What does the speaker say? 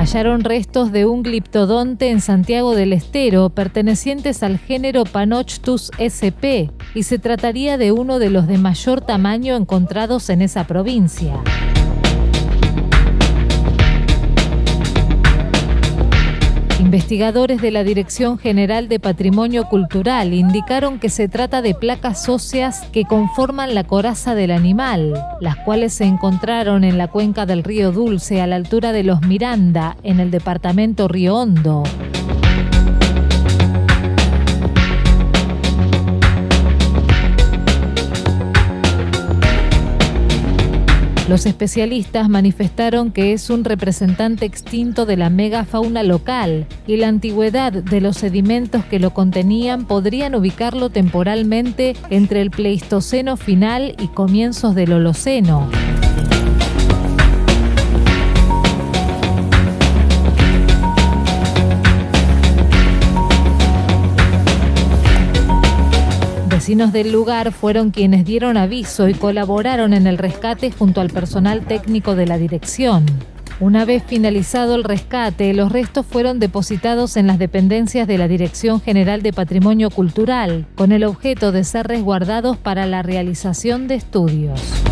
Hallaron restos de un gliptodonte en Santiago del Estero, pertenecientes al género Panochtus sp, y se trataría de uno de los de mayor tamaño encontrados en esa provincia. Investigadores de la Dirección General de Patrimonio Cultural indicaron que se trata de placas óseas que conforman la coraza del animal, las cuales se encontraron en la cuenca del río Dulce a la altura de Los Miranda, en el departamento Río Hondo. Los especialistas manifestaron que es un representante extinto de la megafauna local y la antigüedad de los sedimentos que lo contenían podrían ubicarlo temporalmente entre el Pleistoceno final y comienzos del Holoceno. Vecinos del lugar fueron quienes dieron aviso y colaboraron en el rescate junto al personal técnico de la dirección. Una vez finalizado el rescate, los restos fueron depositados en las dependencias de la Dirección General de Patrimonio Cultural, con el objeto de ser resguardados para la realización de estudios.